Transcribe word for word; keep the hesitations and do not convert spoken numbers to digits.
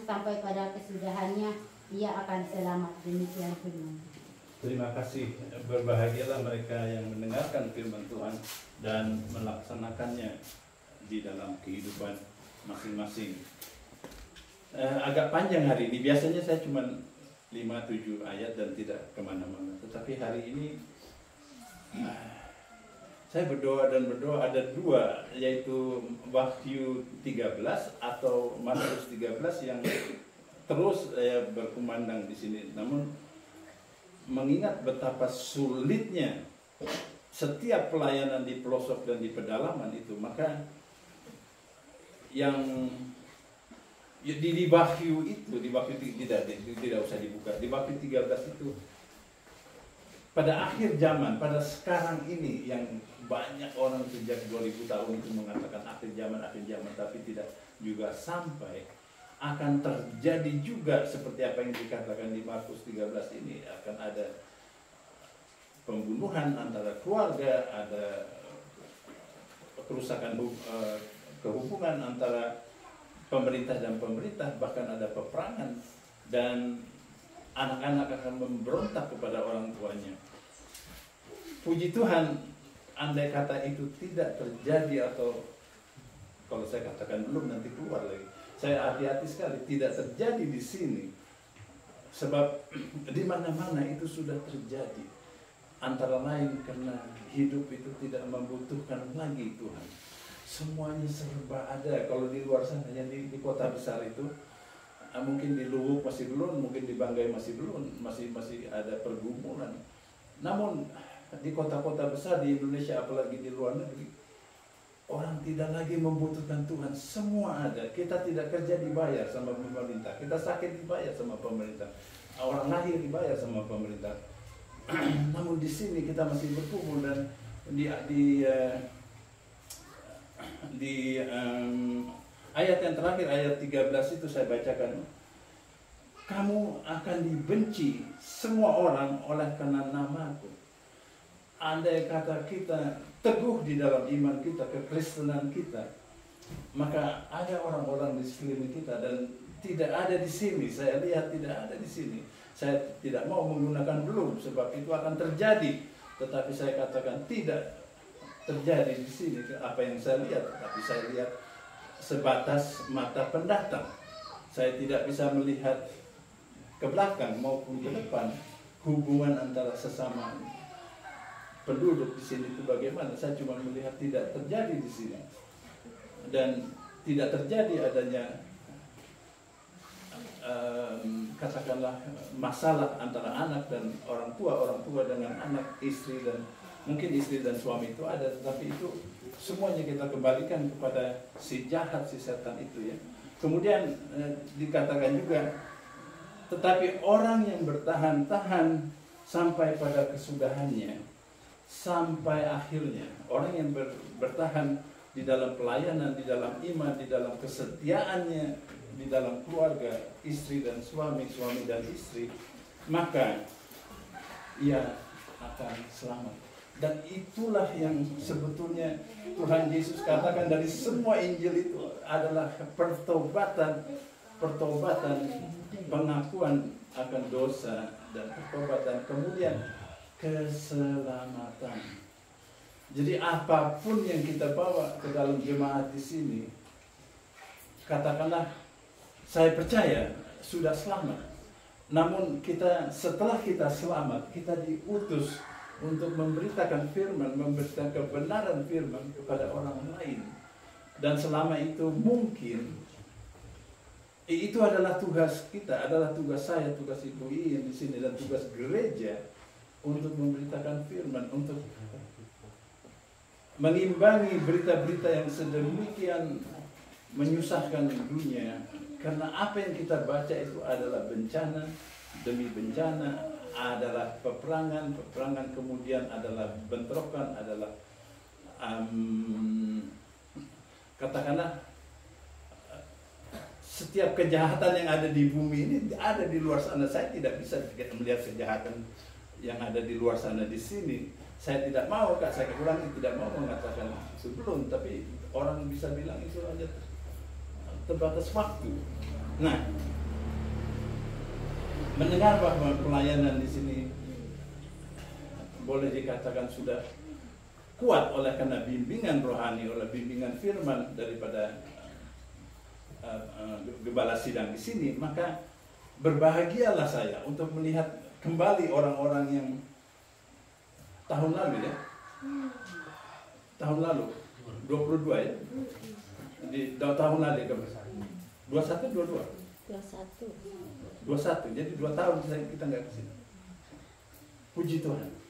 sampai pada kesudahannya ia akan selamat. Demikian firman. Terima kasih. Berbahagialah mereka yang mendengarkan firman Tuhan dan melaksanakannya di dalam kehidupan masing-masing. Eh, agak panjang hari ini. Biasanya saya cuma lima tujuh ayat dan tidak kemana-mana. Tetapi hari ini eh, saya berdoa dan berdoa ada dua, yaitu Wahyu tiga belas atau Matius tiga belas yang terus eh, berkumandang di sini. Namun mengingat betapa sulitnya setiap pelayanan di pelosok dan di pedalaman itu, maka yang di, di Wahyu itu, di Wahyu tidak, tidak, tidak usah dibuka, di Wahyu tiga belas itu, pada akhir zaman, pada sekarang ini yang banyak orang sejak dua ribu tahun itu mengatakan akhir zaman, akhir zaman, tapi tidak juga sampai. Akan terjadi juga seperti apa yang dikatakan di Markus tiga belas ini, akan ada pembunuhan antara keluarga, ada kerusakan kehubungan antara pemerintah dan pemerintah, bahkan ada peperangan, dan anak-anak akan memberontak kepada orang tuanya. Puji Tuhan, andai kata itu tidak terjadi, atau kalau saya katakan belum, nanti keluar lagi. Saya hati-hati sekali, tidak terjadi di sini. Sebab di mana-mana itu sudah terjadi. Antara lain karena hidup itu tidak membutuhkan lagi Tuhan. Semuanya serba ada. Kalau di luar sana, yang di, di kota besar itu, mungkin di Luwuk masih belum, mungkin di Banggai masih belum, masih masih ada pergumulan. Namun di kota-kota besar di Indonesia, apalagi di luar negeri, orang tidak lagi membutuhkan Tuhan, semua ada. Kita tidak kerja dibayar sama pemerintah, kita sakit dibayar sama pemerintah, orang lahir dibayar sama pemerintah. Namun di sini kita masih berkumpul, dan di di uh, di um, ayat yang terakhir, ayat tiga belas itu saya bacakan. Kamu akan dibenci semua orang oleh karena namaku. Andai kata kita teguh di dalam iman kita, kekristenan kita, maka ada orang-orang di sekeliling kita, dan tidak ada di sini. Saya lihat tidak ada di sini. Saya tidak mau menggunakan belum, sebab itu akan terjadi. Tetapi saya katakan tidak terjadi di sini apa yang saya lihat. Tapi saya lihat sebatas mata pendatang. Saya tidak bisa melihat ke belakang maupun ke depan hubungan antara sesama penduduk di sini itu bagaimana. Saya cuma melihat tidak terjadi di sini, dan tidak terjadi adanya um, katakanlah masalah antara anak dan orang tua, orang tua dengan anak, istri dan mungkin istri dan suami itu ada, tetapi itu semuanya kita kembalikan kepada si jahat, si setan itu ya. Kemudian eh, dikatakan juga, tetapi orang yang bertahan-tahan sampai pada kesudahannya, sampai akhirnya, orang yang ber, bertahan di dalam pelayanan, di dalam iman, di dalam kesetiaannya, di dalam keluarga, istri dan suami, suami dan istri, maka ia akan selamat. Dan itulah yang sebetulnya Tuhan Yesus katakan dari semua Injil itu adalah pertobatan, pertobatan, pengakuan akan dosa dan pertobatan, kemudian keselamatan. Jadi apapun yang kita bawa ke dalam jemaat di sini, katakanlah saya percaya sudah selamat. Namun kita setelah kita selamat, kita diutus untuk memberitakan firman, memberitakan kebenaran firman kepada orang lain. Dan selama itu mungkin itu adalah tugas kita, adalah tugas saya, tugas Ibu Iin di sini, dan tugas gereja untuk memberitakan firman, untuk mengimbangi berita-berita yang sedemikian menyusahkan dunia. Karena apa yang kita baca itu adalah bencana demi bencana, adalah peperangan, peperangan kemudian adalah bentrokan, adalah um, katakanlah setiap kejahatan yang ada di bumi ini ada di luar sana. Saya tidak bisa melihat kejahatan yang ada di luar sana di sini. Saya tidak mau, Kak, saya ulangi, tidak mau mengatakan sebelum, tapi orang bisa bilang itu hanya terbatas waktu. Nah, mendengar bahwa pelayanan di sini boleh dikatakan sudah kuat oleh karena bimbingan rohani, oleh bimbingan firman daripada uh, uh, gembala sidang di sini, maka berbahagialah saya untuk melihat kembali orang-orang yang tahun lalu ya, tahun lalu dua puluh dua ya, di tahun lalu dua puluh satu dua puluh dua dua puluh satu dua puluh satu, jadi dua tahun kita nggak kesini. Puji Tuhan.